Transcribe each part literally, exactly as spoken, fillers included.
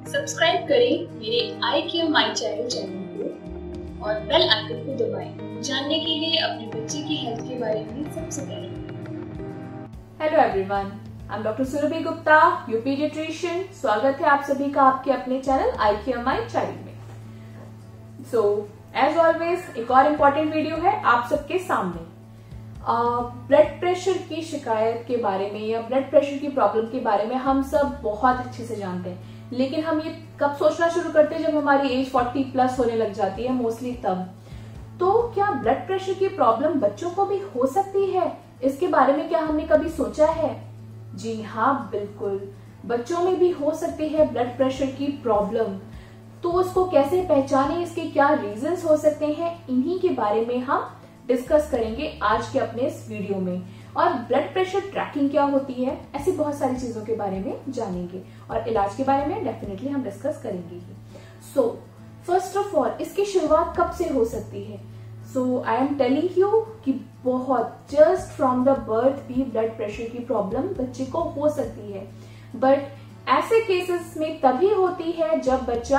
Subscribe करें मेरे I Q my child channel को और बेल आइकन को दबाएं जानने के लिए अपने बच्चे की हेल्थ के बारे में सबसे पहले। Hello everyone, I am doctor Surabhi Gupta, your paediatrician. स्वागत है आप सभी का आपके अपने channel I Q my child में। सो एज ऑलवेज एक और इम्पोर्टेंट वीडियो है आप सबके सामने। ब्लड प्रेशर की शिकायत के बारे में या ब्लड प्रेशर की प्रॉब्लम के बारे में हम सब बहुत अच्छे से जानते हैं, लेकिन हम ये कब सोचना शुरू करते हैं जब हमारी एज चालीस प्लस होने लग जाती है, मोस्टली तब। तो क्या ब्लड प्रेशर की प्रॉब्लम बच्चों को भी हो सकती है? इसके बारे में क्या हमने कभी सोचा है? जी हाँ, बिल्कुल, बच्चों में भी हो सकती है ब्लड प्रेशर की प्रॉब्लम। तो उसको कैसे पहचानें, इसके क्या रीजंस हो सकते हैं, इन्हीं के बारे में हम डिस्कस करेंगे आज के अपने इस वीडियो में। और ब्लड प्रेशर ट्रैकिंग क्या होती है, ऐसी बहुत सारी चीजों के बारे में जानेंगे और इलाज के बारे में डेफिनेटली हम डिस्कस करेंगे ही। सो फर्स्ट ऑफ ऑल, इसकी शुरुआत कब से हो सकती है? So I am telling you कि बहुत जस्ट फ्रॉम द बर्थ भी ब्लड प्रेशर की प्रॉब्लम बच्चे को हो सकती है, बट ऐसे केसेस में तभी होती है जब बच्चा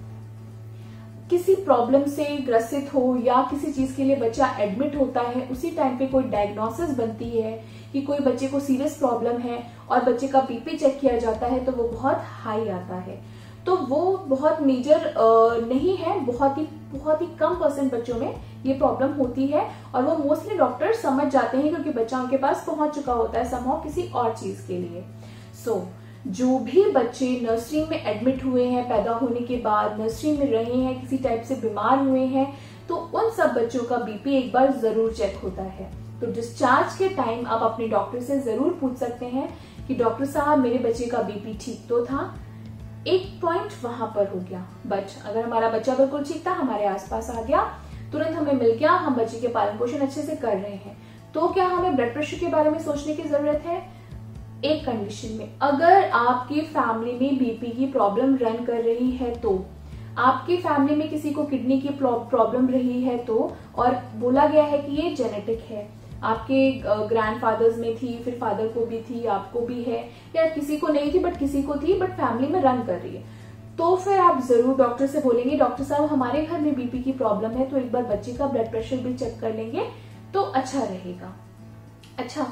किसी प्रॉब्लम से ग्रसित हो या किसी चीज के लिए बच्चा एडमिट होता है, उसी टाइम पे कोई डायग्नोसिस बनती है कि कोई बच्चे को सीरियस प्रॉब्लम है और बच्चे का बीपी चेक किया जाता है तो वो बहुत हाई आता है। तो वो बहुत मेजर नहीं है, बहुत ही बहुत ही कम परसेंट बच्चों में ये प्रॉब्लम होती है और वो मोस्टली डॉक्टर समझ जाते हैं क्योंकि बच्चा उनके पास पहुंच चुका होता है समहाउ किसी और चीज के लिए। सो so, जो भी बच्चे नर्सरी में एडमिट हुए हैं, पैदा होने के बाद नर्सरी में रहे हैं, किसी टाइप से बीमार हुए हैं, तो उन सब बच्चों का बीपी एक बार जरूर चेक होता है। तो डिस्चार्ज के टाइम आप अपने डॉक्टर से जरूर पूछ सकते हैं कि डॉक्टर साहब मेरे बच्चे का बीपी ठीक तो था, एक पॉइंट वहां पर हो गया, बट अगर हमारा बच्चा बिल्कुल ठीक था, हमारे आसपास आ गया, तुरंत हमें मिल गया, हम बच्चे के पालन पोषण अच्छे से कर रहे हैं, तो क्या हमें ब्लड प्रेशर के बारे में सोचने की जरूरत है? एक कंडीशन में, अगर आपकी फैमिली में बीपी की प्रॉब्लम रन कर रही है, तो आपकी फैमिली में किसी को किडनी की प्रॉब्लम रही है तो, और बोला गया है कि ये जेनेटिक है, आपके ग्रैंडफादर्स में थी, फिर फादर को भी थी, आपको भी है, या किसी को नहीं थी बट किसी को थी, बट फैमिली में रन कर रही है, तो फिर आप जरूर डॉक्टर से बोलेंगे डॉक्टर साहब हमारे घर में बीपी की प्रॉब्लम है, तो एक बार बच्चे का ब्लड प्रेशर भी चेक कर लेंगे तो अच्छा रहेगा। अच्छा,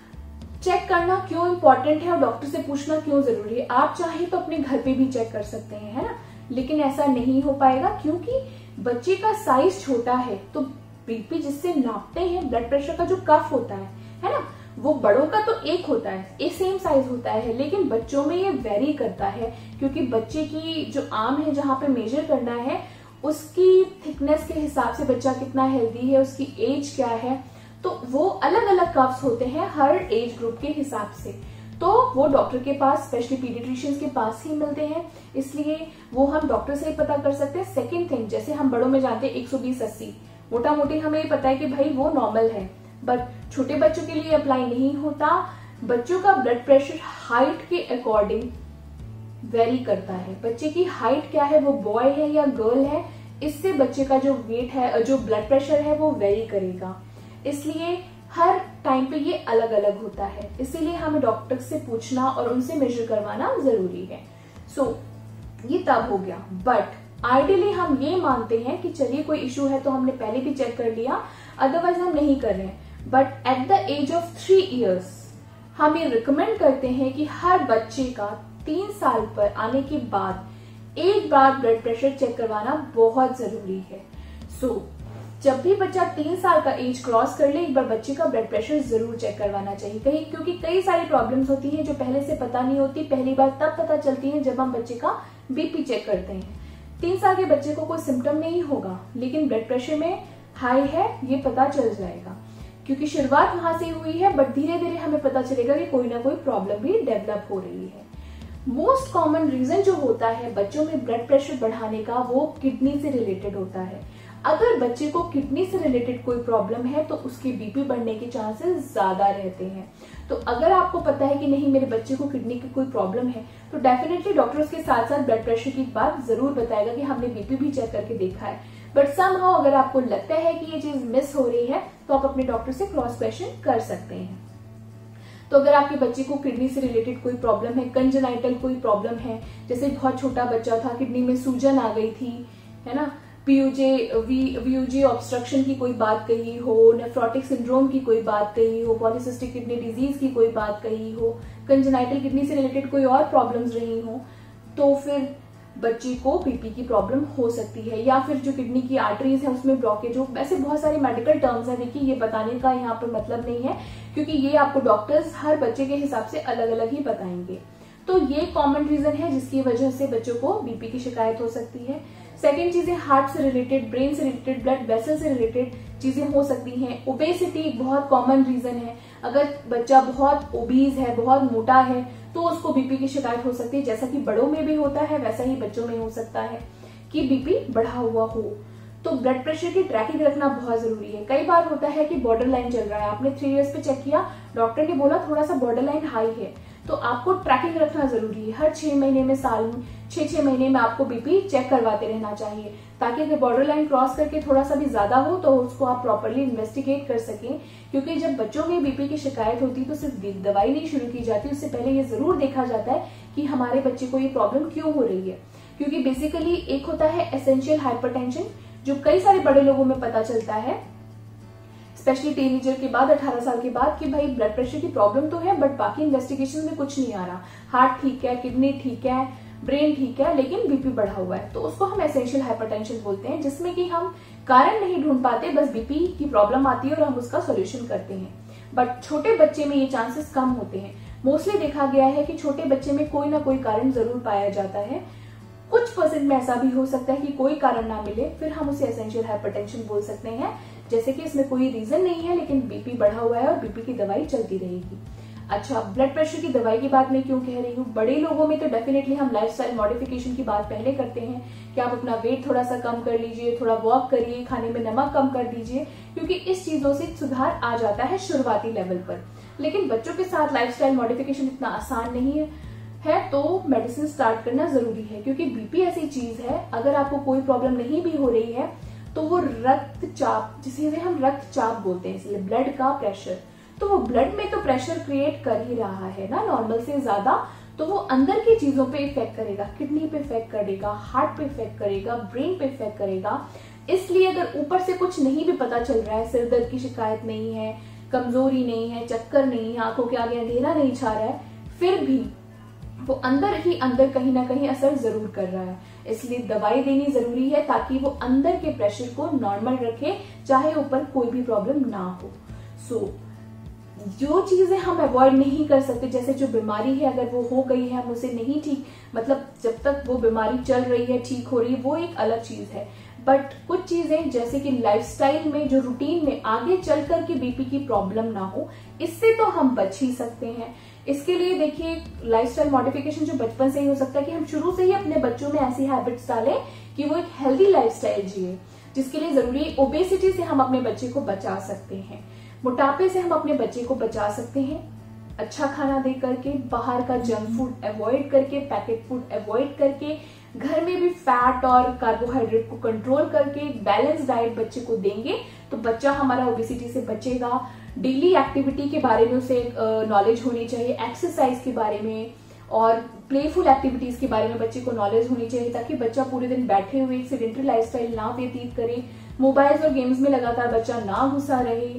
चेक करना क्यों इम्पोर्टेंट है और डॉक्टर से पूछना क्यों जरूरी है? आप चाहे तो अपने घर पे भी चेक कर सकते हैं, है ना, लेकिन ऐसा नहीं हो पाएगा क्योंकि बच्चे का साइज छोटा है। तो बीपी जिससे नापते हैं, ब्लड प्रेशर का जो कफ होता है है ना, वो बड़ों का तो एक होता है, एक सेम साइज होता है, लेकिन बच्चों में ये वेरी करता है क्योंकि बच्चे की जो आर्म है जहां पे मेजर करना है, उसकी थिकनेस के हिसाब से बच्चा कितना हेल्दी है, उसकी एज क्या है, तो वो अलग अलग कफ्स होते हैं हर एज ग्रुप के हिसाब से। तो वो डॉक्टर के पास, स्पेशली पीडियाट्रिशियंस के पास ही मिलते हैं, इसलिए वो हम डॉक्टर से ही पता कर सकते हैं। सेकंड थिंग, जैसे हम बड़ों में जानते हैं एक सौ बीस अस्सी, मोटा मोटी हमें ये पता है कि भाई वो नॉर्मल है, बट छोटे बच्चों के लिए अप्लाई नहीं होता। बच्चों का ब्लड प्रेशर हाइट के अकॉर्डिंग वेरी करता है। बच्चे की हाइट क्या है, वो बॉय है या गर्ल है, इससे बच्चे का जो वेट है, जो ब्लड प्रेशर है, वो वेरी करेगा। इसलिए हर टाइम पे ये अलग अलग होता है, इसीलिए हमें डॉक्टर से पूछना और उनसे मेजर करवाना जरूरी है। सो so, ये तब हो गया, बट आइडियली हम ये मानते हैं कि चलिए कोई इशू है तो हमने पहले भी चेक कर लिया, अदरवाइज हम नहीं कर रहे हैं। But at the age of three years हम ये रिकमेंड करते हैं कि हर बच्चे का तीन साल पर आने के बाद एक बार ब्लड प्रेशर चेक करवाना बहुत जरूरी है। सो so, जब भी बच्चा तीन साल का एज क्रॉस कर ले, एक बार बच्चे का ब्लड प्रेशर जरूर चेक करवाना चाहिए, कहीं क्योंकि कई सारी प्रॉब्लम्स होती हैं जो पहले से पता नहीं होती, पहली बार तब पता चलती है जब हम बच्चे का बीपी चेक करते हैं। तीन साल के बच्चे को कोई सिम्टम नहीं होगा, लेकिन ब्लड प्रेशर में हाई है ये पता चल जाएगा क्योंकि शुरुआत वहां से हुई है, बट धीरे धीरे हमें पता चलेगा कि कोई ना कोई प्रॉब्लम भी डेवलप हो रही है। मोस्ट कॉमन रीजन जो होता है बच्चों में ब्लड प्रेशर बढ़ाने का, वो किडनी से रिलेटेड होता है। अगर बच्चे को किडनी से रिलेटेड कोई प्रॉब्लम है तो उसके बीपी बढ़ने के चांसेस ज्यादा रहते हैं। तो अगर आपको पता है कि नहीं मेरे बच्चे को किडनी की कोई प्रॉब्लम है, तो डेफिनेटली डॉक्टर उसके साथ साथ ब्लड प्रेशर की बात जरूर बताएगा कि हमने बीपी भी चेक करके देखा है। बट समहाउ अगर आपको लगता है कि ये चीज मिस हो रही है तो आप अपने डॉक्टर से क्रॉस क्वेश्चन कर सकते हैं। तो अगर आपके बच्चे को किडनी से रिलेटेड कोई प्रॉब्लम है, कंजेनाइटल कोई प्रॉब्लम है, जैसे बहुत छोटा बच्चा था, किडनी में सूजन आ गई थी, है ना, पीयूजे वीयूजे ऑब्स्ट्रक्शन की कोई बात कही हो, नेफ्रोटिक सिंड्रोम की कोई बात कही हो, पॉलीसिस्टिक किडनी डिजीज की कोई बात कही हो, कंजेनाइटल किडनी से रिलेटेड कोई और प्रॉब्लम्स रही हो, तो फिर बच्चे को बीपी की प्रॉब्लम हो सकती है। या फिर जो किडनी की आर्टरीज है उसमें ब्लॉकेज हो। वैसे बहुत सारे मेडिकल टर्म्स है, देखिए ये बताने का यहाँ पर मतलब नहीं है, क्योंकि ये आपको डॉक्टर्स हर बच्चे के हिसाब से अलग अलग ही बताएंगे। तो ये कॉमन रीजन है जिसकी वजह से बच्चों को बीपी की शिकायत हो सकती है। सेकेंड चीजें हार्ट से रिलेटेड, ब्रेन से रिलेटेड, ब्लड वेसल से रिलेटेड चीजें हो सकती हैं। ओबेसिटी एक बहुत कॉमन रीजन है। अगर बच्चा बहुत ओबीज है, बहुत मोटा है, तो उसको बीपी की शिकायत हो सकती है। जैसा कि बड़ों में भी होता है वैसा ही बच्चों में हो सकता है कि बीपी बढ़ा हुआ हो। तो ब्लड प्रेशर की ट्रैकिंग रखना बहुत जरूरी है। कई बार होता है कि बॉर्डर लाइन चल रहा है, आपने थ्री इयर्स पे चेक किया, डॉक्टर ने बोला थोड़ा सा बॉर्डर लाइन हाई है, तो आपको ट्रैकिंग रखना जरूरी है। हर छह महीने में, साल में छह छह महीने में आपको बीपी चेक करवाते रहना चाहिए, ताकि अगर बॉर्डर लाइन क्रॉस करके थोड़ा सा भी ज्यादा हो तो उसको आप प्रॉपरली इन्वेस्टिगेट कर सकें। क्योंकि जब बच्चों में बीपी की शिकायत होती है तो सिर्फ दवाई नहीं शुरू की जाती, उससे पहले ये जरूर देखा जाता है कि हमारे बच्चे को ये प्रॉब्लम क्यों हो रही है। क्योंकि बेसिकली एक होता है एसेंशियल हाइपरटेंशन, जो कई सारे बड़े लोगों में पता चलता है, स्पेशली टीनेजर के बाद, अठारह साल के बाद, कि भाई ब्लड प्रेशर की प्रॉब्लम तो है बट बाकी इन्वेस्टिगेशन में कुछ नहीं आ रहा, हार्ट ठीक है, किडनी ठीक है, ब्रेन ठीक है, लेकिन बीपी बढ़ा हुआ है, तो उसको हम एसेंशियल हाइपरटेंशन बोलते हैं, जिसमें कि हम कारण नहीं ढूंढ पाते, बस बीपी की प्रॉब्लम आती है और हम उसका सोल्यूशन करते हैं। बट छोटे बच्चे में ये चांसेस कम होते हैं। मोस्टली देखा गया है कि छोटे बच्चे में कोई ना कोई कारण जरूर पाया जाता है। कुछ परसेंट में ऐसा भी हो सकता है कि कोई कारण ना मिले, फिर हम उसे एसेंशियल हाइपरटेंशन बोल सकते हैं, जैसे कि इसमें कोई रीजन नहीं है लेकिन बीपी बढ़ा हुआ है और बीपी की दवाई चलती रहेगी। अच्छा, ब्लड प्रेशर की दवाई की बात मैं क्यों कह रही हूँ? बड़े लोगों में तो डेफिनेटली हम लाइफस्टाइल मॉडिफिकेशन की बात पहले करते हैं कि आप अपना वेट थोड़ा सा कम कर लीजिए, थोड़ा वॉक करिए, खाने में नमक कम कर दीजिए, क्योंकि इस चीजों से सुधार आ जाता है शुरुआती लेवल पर। लेकिन बच्चों के साथ लाइफस्टाइल मॉडिफिकेशन इतना आसान नहीं है है तो मेडिसिन स्टार्ट करना जरूरी है। क्योंकि बीपी ऐसी चीज है, अगर आपको कोई प्रॉब्लम नहीं भी हो रही है तो वो रक्तचाप, जिसे हम रक्तचाप बोलते हैं, इसलिए ब्लड का प्रेशर, तो वो ब्लड में तो प्रेशर क्रिएट कर ही रहा है ना नॉर्मल से ज्यादा, तो वो अंदर की चीजों पे इफेक्ट करेगा, किडनी पे इफेक्ट करेगा, हार्ट पे इफेक्ट करेगा, ब्रेन पे इफेक्ट करेगा। इसलिए अगर ऊपर से कुछ नहीं भी पता चल रहा है, सिर दर्द की शिकायत नहीं है, कमजोरी नहीं है, चक्कर नहीं है, आंखों के आगे अंधेरा नहीं छा रहा है, फिर भी वो अंदर ही अंदर कहीं ना कहीं असर जरूर कर रहा है। इसलिए दवाई देनी जरूरी है ताकि वो अंदर के प्रेशर को नॉर्मल रखे, चाहे ऊपर कोई भी प्रॉब्लम ना हो। सो so, जो चीजें हम अवॉइड नहीं कर सकते, जैसे जो बीमारी है अगर वो हो गई है हम उसे नहीं ठीक, मतलब जब तक वो बीमारी चल रही है, ठीक हो रही है, वो एक अलग चीज है। बट कुछ चीजें जैसे कि लाइफस्टाइल में, जो रूटीन में आगे चल कर के बीपी की प्रॉब्लम ना हो, इससे तो हम बच ही सकते हैं। इसके लिए देखिए, लाइफस्टाइल मॉडिफिकेशन जो बचपन से ही हो सकता है कि हम शुरू से ही अपने बच्चों में ऐसी हैबिट्स डालें कि वो एक हेल्दी लाइफस्टाइल जिए, जिसके लिए जरूरी ओबेसिटी से हम अपने बच्चे को बचा सकते हैं, मोटापे से हम अपने बच्चे को बचा सकते हैं, अच्छा खाना दे करके, बाहर का जंक फूड अवॉइड करके, पैकेट फूड अवॉइड करके, घर में भी फैट और कार्बोहाइड्रेट को कंट्रोल करके बैलेंस डाइट बच्चे को देंगे तो बच्चा हमारा ओबेसिटी से बचेगा। डेली एक्टिविटी के बारे में उसे नॉलेज होनी चाहिए, एक्सरसाइज के बारे में और प्लेफुल एक्टिविटीज के बारे में बच्चे को नॉलेज होनी चाहिए, ताकि बच्चा पूरे दिन बैठे हुए सेडेंटरी लाइफस्टाइल ना व्यतीत करे, मोबाइल्स और गेम्स में लगातार बच्चा ना घुसा रहे।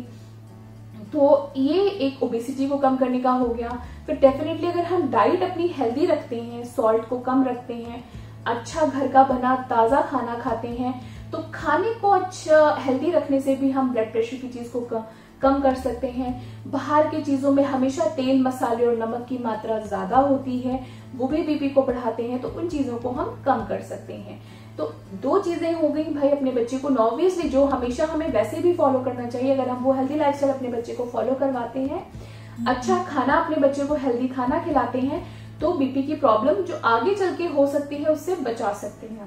तो ये एक ओबेसिटी को कम करने का हो गया। फिर डेफिनेटली अगर हम डाइट अपनी हेल्दी रखते हैं, सॉल्ट को कम रखते हैं, अच्छा घर का बना ताजा खाना खाते हैं, तो खाने को अच्छा हेल्दी रखने से भी हम ब्लड प्रेशर की चीज को कम कम कर सकते हैं। बाहर की चीजों में हमेशा तेल, मसाले और नमक की मात्रा ज्यादा होती है, वो भी बीपी को बढ़ाते हैं, तो उन चीजों को हम कम कर सकते हैं। तो दो चीजें हो गई भाई अपने बच्चे को ऑब्वियसली जो हमेशा हमें वैसे भी फॉलो करना चाहिए, अगर हम वो हेल्दी लाइफस्टाइल अपने बच्चे को फॉलो करवाते हैं, अच्छा खाना अपने बच्चे को हेल्दी खाना खिलाते हैं, तो बीपी की प्रॉब्लम जो आगे चल के हो सकती है उससे बचा सकते हैं।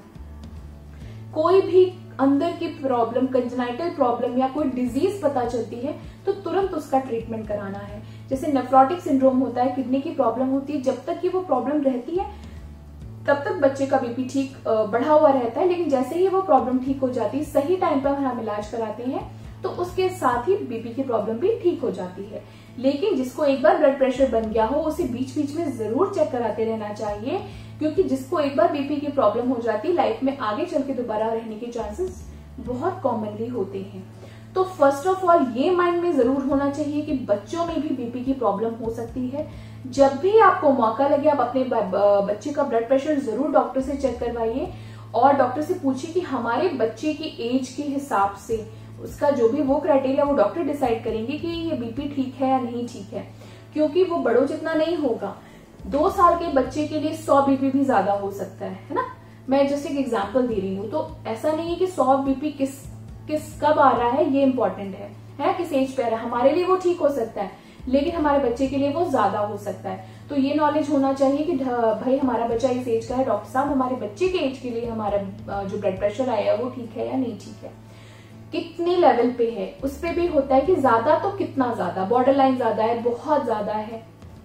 कोई भी अंदर की प्रॉब्लम, कंजेनाइटल प्रॉब्लम या कोई डिजीज पता चलती है तो तुरंत उसका ट्रीटमेंट कराना है। जैसे नेफ्रोटिक सिंड्रोम होता है, किडनी की प्रॉब्लम होती है, जब तक कि वो प्रॉब्लम रहती है तब तक बच्चे का बीपी ठीक बढ़ा हुआ रहता है, लेकिन जैसे ही वो प्रॉब्लम ठीक हो जाती है, सही टाइम पर हम इलाज कराते हैं, तो उसके साथ ही बीपी की प्रॉब्लम भी ठीक हो जाती है। लेकिन जिसको एक बार ब्लड प्रेशर बन गया हो उसे बीच बीच में जरूर चेक कराते रहना चाहिए, क्योंकि जिसको एक बार बीपी की प्रॉब्लम हो जाती है लाइफ में आगे चल के दोबारा रहने के चांसेस बहुत कॉमनली होते हैं। तो फर्स्ट ऑफ ऑल ये माइंड में जरूर होना चाहिए कि बच्चों में भी बीपी की प्रॉब्लम हो सकती है। जब भी आपको मौका लगे आप अपने बच्चे का ब्लड प्रेशर जरूर डॉक्टर से चेक करवाइए और डॉक्टर से पूछिए कि हमारे बच्चे की एज के हिसाब से उसका जो भी वो क्राइटेरिया वो डॉक्टर डिसाइड करेंगे कि ये बीपी ठीक है या नहीं ठीक है, क्योंकि वो बड़ों जितना नहीं होगा। दो साल के बच्चे के लिए सौ बीपी भी ज्यादा हो सकता है, है ना। मैं जस्ट एक एग्जांपल दे रही हूँ, तो ऐसा नहीं है कि सौ बीपी किस किस कब आ रहा है ये इंपॉर्टेंट है, है किस एज पे आ रहा है। हमारे लिए वो ठीक हो सकता है लेकिन हमारे बच्चे के लिए वो ज्यादा हो सकता है। तो ये नॉलेज होना चाहिए कि भाई हमारा बच्चा इस एज का है, डॉक्टर साहब हमारे बच्चे के एज के लिए हमारा जो ब्लड प्रेशर आया है वो ठीक है या नहीं ठीक है, कितने लेवल पे है। उस पे भी होता है कि ज्यादा तो कितना ज्यादा, बॉर्डर लाइन ज्यादा है, बहुत ज्यादा है।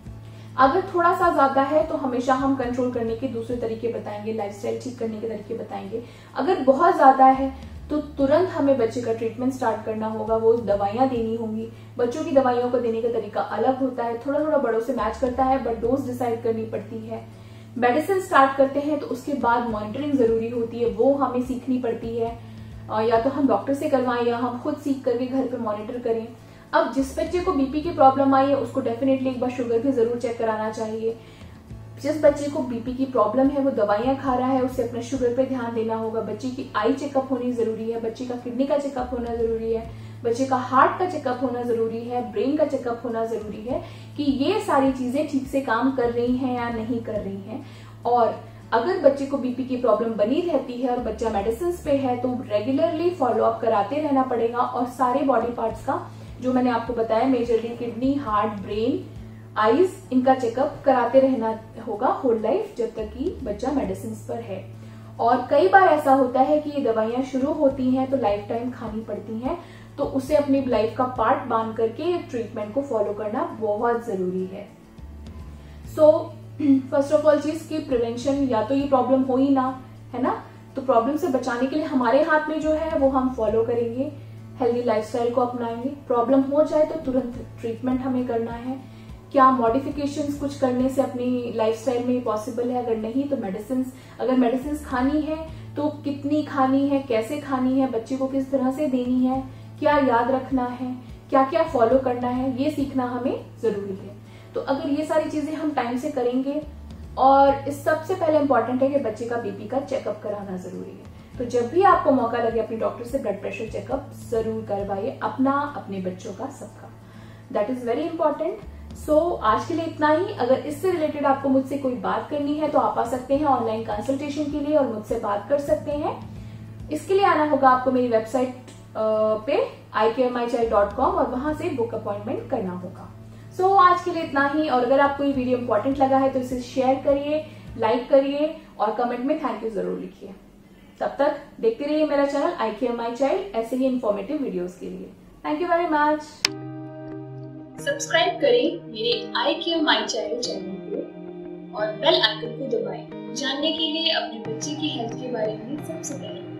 अगर थोड़ा सा ज्यादा है तो हमेशा हम कंट्रोल करने के दूसरे तरीके बताएंगे, लाइफस्टाइल ठीक करने के तरीके बताएंगे। अगर बहुत ज्यादा है तो तुरंत हमें बच्चे का ट्रीटमेंट स्टार्ट करना होगा, वो दवाइयां देनी होंगी। बच्चों की दवाइयों को देने का तरीका अलग होता है, थोड़ा थोड़ा बड़ों से मैच करता है, बट डोज डिसाइड करनी पड़ती है। मेडिसिन स्टार्ट करते हैं तो उसके बाद मॉनिटरिंग जरूरी होती है, वो हमें सीखनी पड़ती है, या तो हम डॉक्टर से करवाएं या हम खुद सीख करके घर पे मॉनिटर करें। अब जिस बच्चे को बीपी की प्रॉब्लम आई है उसको डेफिनेटली एक बार शुगर भी जरूर चेक कराना चाहिए। जिस बच्चे को बीपी की प्रॉब्लम है वो दवाइयां खा रहा है, उसे अपने शुगर पे ध्यान देना होगा। बच्चे की आई चेकअप होनी जरूरी है, बच्चे का किडनी का चेकअप होना जरूरी है, बच्चे का हार्ट का चेकअप होना जरूरी है, ब्रेन का चेकअप होना जरूरी है कि ये सारी चीजें ठीक से काम कर रही हैं या नहीं कर रही हैं। और अगर बच्चे को बीपी की प्रॉब्लम बनी रहती है और बच्चा मेडिसिन पे है तो रेगुलरली फॉलो अप कराते रहना पड़ेगा और सारे बॉडी पार्ट्स का जो मैंने आपको बताया, majorly kidney, heart, brain, eyes, इनका चेकअप कराते रहना होगा होल लाइफ जब तक कि बच्चा मेडिसिन पर है। और कई बार ऐसा होता है कि ये दवाइयां शुरू होती हैं तो लाइफ टाइम खानी पड़ती हैं, तो उसे अपनी लाइफ का पार्ट मान करके ट्रीटमेंट को फॉलो करना बहुत जरूरी है। सो फर्स्ट ऑफ ऑल चीज की प्रिवेंशन, या तो ये प्रॉब्लम हो ही ना, है ना, तो प्रॉब्लम से बचाने के लिए हमारे हाथ में जो है वो हम फॉलो करेंगे, हेल्दी लाइफस्टाइल को अपनाएंगे। प्रॉब्लम हो जाए तो तुरंत ट्रीटमेंट हमें करना है। क्या मॉडिफिकेशंस कुछ करने से अपनी लाइफस्टाइल में पॉसिबल है, अगर नहीं तो मेडिसिन, अगर मेडिसिन खानी है तो कितनी खानी है, कैसे खानी है, बच्चे को किस तरह से देनी है, क्या याद रखना है, क्या क्या फॉलो करना है, ये सीखना हमें जरूरी है। तो अगर ये सारी चीजें हम टाइम से करेंगे, और इस सबसे पहले इंपॉर्टेंट है कि बच्चे का बीपी का चेकअप कराना जरूरी है। तो जब भी आपको मौका लगे अपने डॉक्टर से ब्लड प्रेशर चेकअप जरूर करवाइए, अपना, अपने बच्चों का, सबका। That is very important. So आज के लिए इतना ही। अगर इससे रिलेटेड आपको मुझसे कोई बात करनी है तो आप आ सकते हैं ऑनलाइन कंसल्टेशन के लिए और मुझसे बात कर सकते हैं। इसके लिए आना होगा आपको मेरी वेबसाइट पे I care my child dot com और वहां से बुक अपॉइंटमेंट करना होगा। सो so, आज के लिए इतना ही। और अगर आपको ये वीडियो इंपॉर्टेंट लगा है तो इसे शेयर करिए, लाइक करिए और कमेंट में थैंक यू जरूर लिखिए। तब तक देखते रहिए मेरा channel I care my child ऐसे ही इंफॉर्मेटिव वीडियोस के लिए। Thank you very much. Subscribe करें मेरे I care my child channel को और बेल आइकन को दबाएं जानने के लिए अपने बच्चे की हेल्थ के बारे में सबसे पहले।